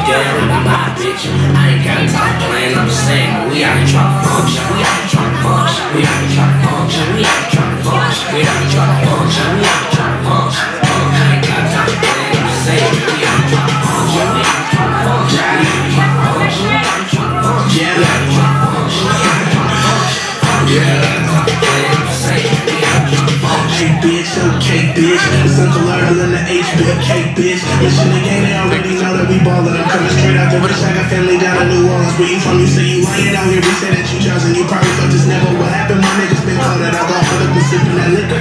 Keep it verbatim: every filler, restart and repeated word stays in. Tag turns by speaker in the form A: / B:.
A: down with my bitch. I ain't got time playing, I'm saying, but we out here trying to function. We out here trying to function. We out here trying to function. We out here trying to function. We out here trying to function. We out here trying to function. I ain't got time playing, I'm saying, but we out here trying to function. We out here trying to function. We out here trying to function. We out here trying to function. Yeah, we out here trying to function. We out here trying to function. Yeah, I'm playing, I'm saying, we out here trying to function.
B: Hey bitch, okay bitch, it's Uncle Earl in the H B K bitch. Mission the game, they already know that we ballin'. I'm coming straight out the west, I got family down in New Orleans. Where you from? You say you lying out here, we say that you chosen. You probably thought this never would happen. My niggas been called that alcoholic, been sipping that liquor.